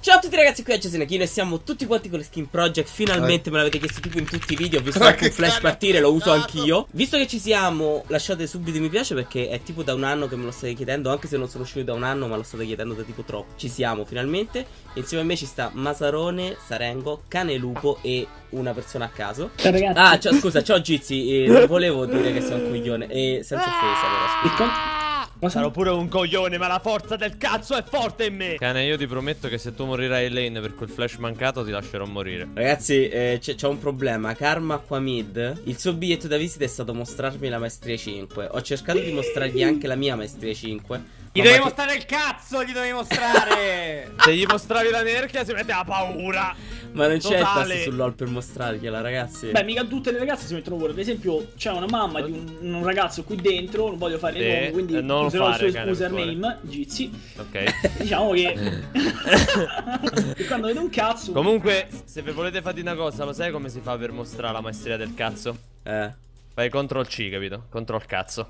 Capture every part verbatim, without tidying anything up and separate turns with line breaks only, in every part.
Ciao a tutti ragazzi, qui è Cesenechino e siamo tutti quanti con le Skin Project. Finalmente me l'avete chiesto tipo in tutti i video. Ho visto anche un flash partire, lo uso anch'io. Visto che ci siamo, lasciate subito mi piace, perché è tipo da un anno che me lo state chiedendo. Anche se non sono uscito da un anno, ma lo state chiedendo da tipo troppo. Ci siamo finalmente. Insieme a me ci sta Masarone, Sarengo, Cane Lupo e una persona a caso.
Ciao ragazzi.
Ah, ciao, scusa, ciao Gizi, eh, non volevo dire che sei un coglione. E senza offesa però, scusa.
Sarò pure un coglione, ma la forza del cazzo è forte in me.
Cane, io ti prometto che se tu morirai in lane per quel flash mancato ti lascerò morire.
Ragazzi, eh, c'è un problema. Karma qua mid, il suo biglietto da visita è stato mostrarmi la maestria cinque. Ho cercato di mostrargli anche la mia maestria cinque.
Gli dovevi mostrare il cazzo, gli dovevi mostrare.
Se gli mostravi la nerchia si mette a paura.
Ma non c'è il tasto
Totale.
sul LOL per mostrargliela, ragazzi.
Beh, mica tutte le ragazze si mettono pure. Ad esempio, c'è una mamma di un, un ragazzo qui dentro. Non voglio fare il
Eh,
nome, quindi
eh, non
userò
fare,
il suo
cane, per
username, Gizi.
Ok.
Diciamo che che quando vedo un cazzo.
Comunque, se vi volete fare una cosa, lo sai come si fa per mostrare la maestria del cazzo?
Eh.
Fai control C, capito? Control cazzo.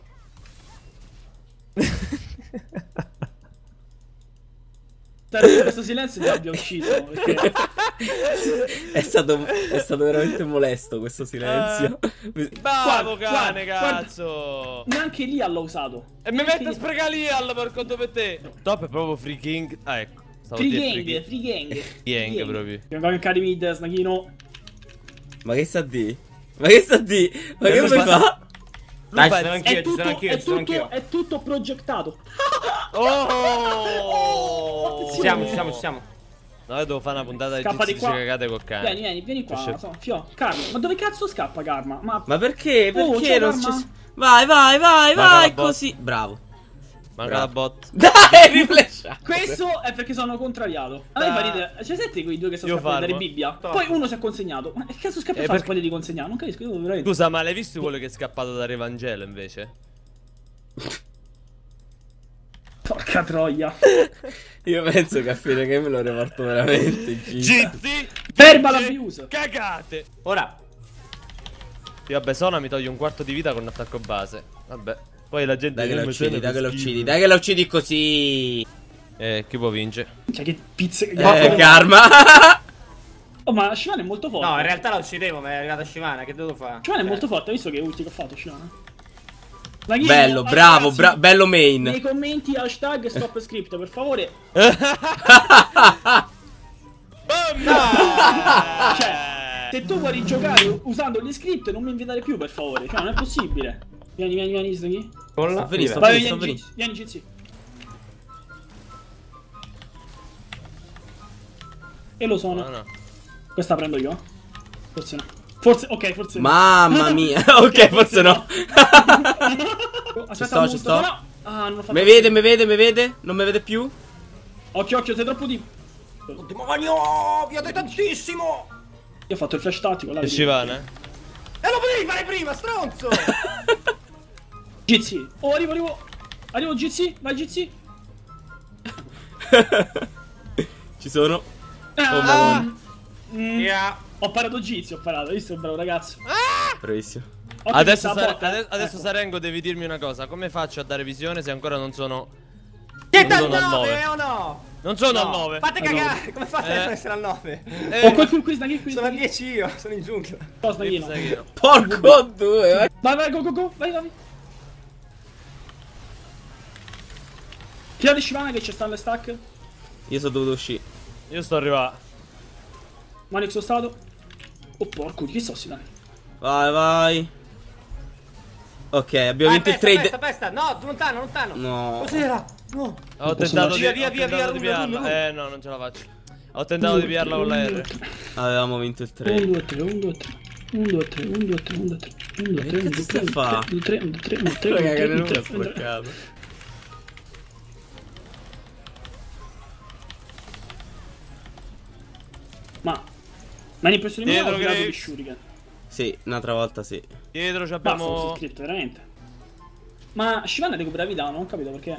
Questo silenzio mi abbia uscito perché...
È stato, è stato veramente molesto questo silenzio.
Bravo
Guarda,
cane,
guarda,
cazzo.
Neanche lì l'ho usato.
E mi mette a sprecare Lial per conto per te. Top è proprio free king. Ah, ecco. Stavo a
Free
dire
gang, free gang.
Free gang proprio.
Abbiamo anche di mid, Snachino.
Ma che sta di? Ma che sta di? Ma che vuoi fa?
Dai,
Dai,
ci sono
È
anch'io, ci
tutto,
sono anch'io,
è
ci sono
tutto,
anch'io.
è tutto progettato.
Oh!
Ci siamo, ci siamo, ci siamo.
No, io devo fare una puntata di
Scappa di
gizi
qua.
cagate col cane.
Vieni, vieni, vieni qua.
Cioè,
So, fio. Karma, ma dove cazzo scappa Karma? Ma,
Ma perché?
Oh,
Perché
c'è
non
Karma?
c'è... Vai, vai, vai,
Manca
vai,
la bot.
così. Bravo.
Manca la bot.
Dai, riflescia.
questo è perché sono contrariato. A me fa ridere. C'è senti quei due che sono
Io
scappati a dare
farmo.
Bibbia?
Top.
Poi uno si è consegnato. Ma che cazzo scappa
Eh,
a fare
perché-
squadre di consegnato? Non capisco, io veramente.
Scusa, ma l'hai visto quello che è scappato da Revangelo invece?
Porca troia.
Io penso che a fine game lo reporto veramente. Gita.
Gizi!
Verbal abuse.
Cagate!
Ora.
Io vabbè, Sona mi toglie un quarto di vita con un attacco base. Vabbè. Poi la gente
Dai che la
mi
uccidi,
sente
dai che la
schifo.
uccidi, dai che la uccidi così.
Eh, chi può vince?
Cioè, che pizze.
Eh, Karma.
Oh, ma Shivana è molto forte.
No, in realtà la uccidevo, ma è arrivata Shivana, che devo fare?
Shivana è
Eh.
molto forte, hai visto che ulti che ha fatto Shivana? Snachino,
Bello,
ah,
bravo,
ragazzi,
bra bello main.
Nei commenti hashtag stop script, per favore. Cioè, se tu vuoi giocare usando gli script, non mi invitare più, per favore. Cioè, non è possibile. Vieni, vieni, vieni, Snaghi.
Con la
Sto venendo,
Vai,
sto
vieni,
venendo.
vieni, Gizi. E lo sono.
No, no.
Questa prendo io. Forse no. Forse, ok, forse no.
Mamma mia. Ok, forse no.
Aspetta,
Ci sto,
un
ci
momento,
sto.
no. Ah, non ho fatto.
Mi vede, mi vede, mi vede? Non mi vede più?
Occhio, occhio, sei troppo di.
Ultimo magno, vi ho detto tantissimo.
Io ho fatto il flash tattico. là,
Che
vedi.
Shivana?
E lo potevi fare prima, stronzo.
Gizi. Oh, arrivo, arrivo. Arrivo, Gizi. Vai, Gizi.
Ci sono.
Ah,
Oh, madonna.
mm,
Yeah.
Ho parato Gizi, ho parato. Hai visto il bravo ragazzo?
Bravissimo.
Occhio,
Adesso,
questa
Sar-
botta,
ade-
eh.
adesso
Ecco.
Sarengo devi dirmi una cosa. Come faccio a dare visione se ancora non sono...
Siete
Non
al
sono al
nove
nove.
o no?
Non sono
No.
al nove.
Fate
Al
cagare, come fate
Eh.
a essere al nove?
Eh,
Oh, qui, qui, qui, Snaghi, qui.
Sono a
Snaghi.
dieci io, sono in giungla.
Oh, Snaghino.
sai che no.
Porco due. vai.
Vai, vai, go, go, go. Vai, vai. Tira di Shivana che ci sta alle stack.
Io sono dovuto uscire.
Io sto arrivando.
Manix sono stato. Oh, porco, di che sto si dai?
Vai, vai. Ok, abbiamo
Vai,
vinto il
pesta,
trade.
pesta, pesta. No, lontano, lontano.
No.
Cos'era? No.
Ho
posso
tentato di,
via,
ho
via, via,
tentato
via,
di
run,
piarla.
run, run.
Eh no, non ce la faccio. Ho tentato di piarla con la R.
Avevamo vinto il
uno,
trade.
due, tre, uno, due, tre. uno, due, tre, uno, due, tre, uno, due, tre. uno, due, tre,
Che
uno,
cazzo
due,
stai a
tre,
fa?
uno, due, tre, uno, due, tre, uno, due, tre, uno,
Raga,
due,
che
tre,
non
uno,
mi ha
due, tre, uno, due, tre.
sporcato.
Ma Ma in impressione mia ho
Dietro,
tirato di
Graves.
shuriken.
Sì, un'altra volta sì.
Dietro ci
Basta, non
abbiamo...
sono scritto, veramente. Ma Shivana recupera vita, non ho capito perché.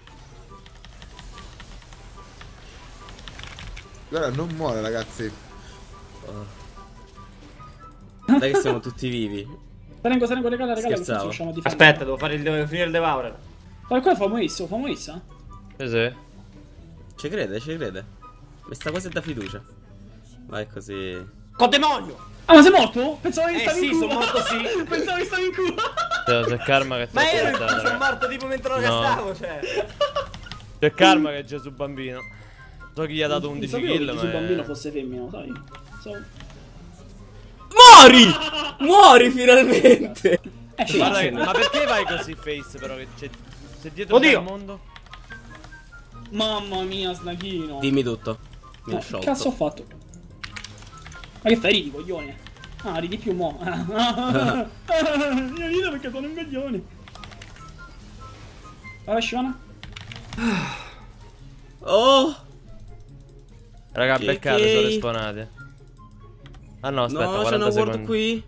Guarda, non muore, ragazzi.
Dai che siamo tutti vivi.
Sarengo, Sarengo, regala, regala, così
Scherzavo.
riusciamo a difendere.
Aspetta, devo fare il, devo finire il Devourer.
Ma qua è famosissimo, famosissimo.
Sì, sì.
Ci crede, ci crede. Questa cosa è da fiducia. Vai così.
Con demonio!
Ah, ma sei morto? Pensavo che
Eh
stavi
sì,
in culo.
sono morto sì.
Pensavo che stavi in culo.
Cioè, c'è Karma che ti
Ma
ha
io
portato,
sono
raga.
morto tipo mentre lo
No.
castavo, cioè.
C'è Karma che è Gesù bambino. So chi gli ha dato
Non
undici
sapevo
kill,
che
ma
sul
è...
bambino fosse femmina, sai? So...
Muori! Muori finalmente!
Eh, sì,
Guarda
sì.
che- ma perché vai così face però che c'è... Se dietro c'è
Oddio!
il mondo?
Mamma mia, Snachino.
Dimmi tutto. Mi
No,
ho
che
sciolto.
cazzo ho fatto? Ma che fai, ridi, coglione? Ah, ridi più mo. Io rido perché sono un coglione. Vai, Shivana.
Oh!
Raga,
Che-
beccate,
che-
sono respawnati. Ah no, aspetta,
No, c'è
quaranta
una ward
secondi.
qui.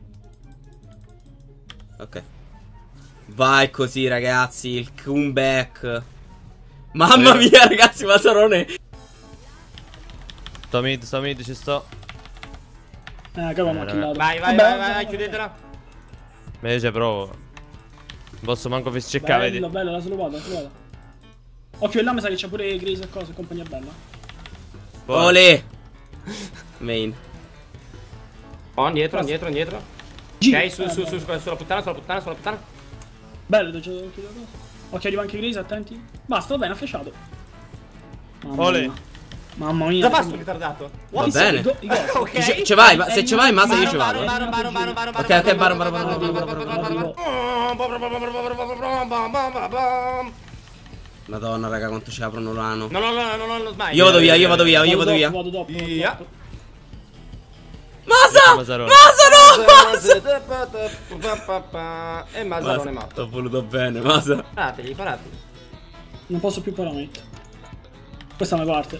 Ok. Vai così, ragazzi. Il comeback. Mamma
Eh.
mia, ragazzi, ma Sarone.
Sto mid, sto mid, ci sto.
Eh, capo, mi ha
Eh,
killato.
Vai, vai,
Vabbè,
vai, vai, vai,
vabbè,
chiudetela.
Ma io ci provo. Non posso manco face checkare,
Bello,
vedi?
bello, la slowata, la slowata. Occhio, e là mi sa che c'è pure Grace e cose, compagnia bella.
Buono.
Olè. Main.
Oh, indietro, indietro, indietro.
G.
Ok, su,
Eh,
su,
bello.
su, su, sulla puttana, sulla puttana, sulla puttana.
Bello, ti ho chiuso la cosa. Occhio, arriva anche Grace, attenti. Basta, va bene, ha flashato. Mamma
Ole.
mia. Mamma mia.
Cosa fa sto ritardato?
Va
Chi sei?
bene.
I go- i ghost.
Ok.
Ci, ci vai, ma se ci vai, Masa, io ci
Baron,
vado.
baron, baron, baron, baron,
Ok,
baron,
ok, baron,
baron,
baron, baron, baron, baron. Madonna, raga, quanto ci aprono l'ano.
No, no, no, no, no, non sbagli.
Io vado via, io vado via, io vado
dopo,
via.
Vado dopo. vado
Via.
dopo.
Masa!
Masarone.
Masa, no! Masa!
E Masarone
Masa,
matto.
t'ho voluto bene, Masa.
Parategli, parategli.
Non posso più paramento. Questa è una parte.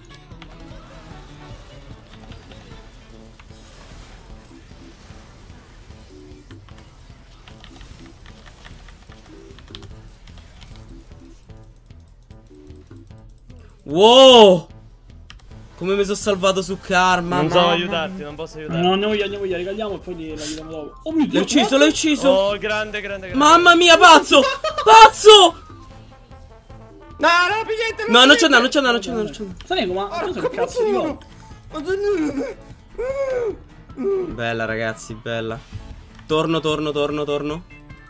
Wow! Come mi sono salvato su Karma.
Non so
mamma
aiutarti, non posso
No,
aiutarti.
no, andiamo via, andiamo via, regaliamo e poi li- la chiudiamo dopo. Oh mio Dio,
L'hai ucciso,
what?
l'hai ucciso.
Oh, grande, grande, grande.
Mamma mia, pazzo! Pazzo!
No, no, pigliate,
No, non c'è andato, non c'è andato, non c'è andato, non c'è andato.
Sanego, ma cosa che cazzo di gol?
Bella, ragazzi, bella. Torno, torno, torno, torno.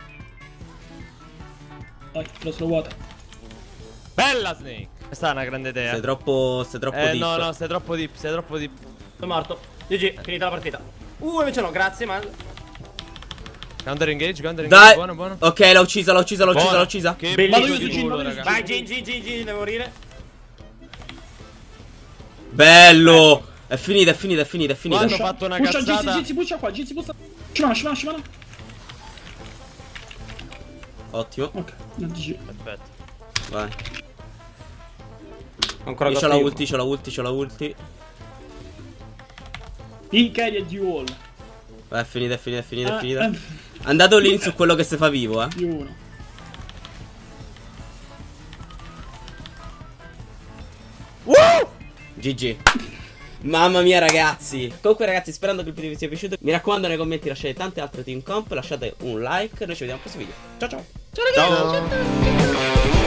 Vai, lo sono vuota.
Bella Snake. Questa è una grande idea.
Sei troppo, sei troppo
Eh
deep.
no, no, sei troppo deep, sei troppo deep.
Sono morto. G G, finita la partita. Uh, invece no, grazie, ma...
Counter engage, counter engage,
Dai.
buono, buono.
Ok, l'ho uccisa, l'ho uccisa, l'ho uccisa,
Buona.
l'ho uccisa.
Che
Bellissimo.
bello di
Vado io,
culo,
vado io,
raga.
Vai, G G, G G, devo morire.
Bello. È finita, è finita, è finita, è finita.
Quando ho fatto una
Pusha,
cazzata.
Gizzi, Gizzi, pusha qua, Gizzi, pusha. Scivana, scivana, scivana.
Ottimo.
Ok, no, G G.
Aspetta.
Vai.
Ancora
Io c'ho
costa
la
io.
ulti, c'ho la ulti, c'ho la ulti.
In carry e dual.
Vai, è finita, è finita, è finita, è
Eh,
finita.
eh,
Andato lì su quello che si fa vivo, eh.
Di uno.
G G. Mamma mia, ragazzi. Comunque, ragazzi, sperando che il video vi sia piaciuto, mi raccomando, nei commenti lasciate tante altre team comp, lasciate un like. Noi ci vediamo al prossimo video. Ciao ciao.
Ciao ragazzi.
Ciao.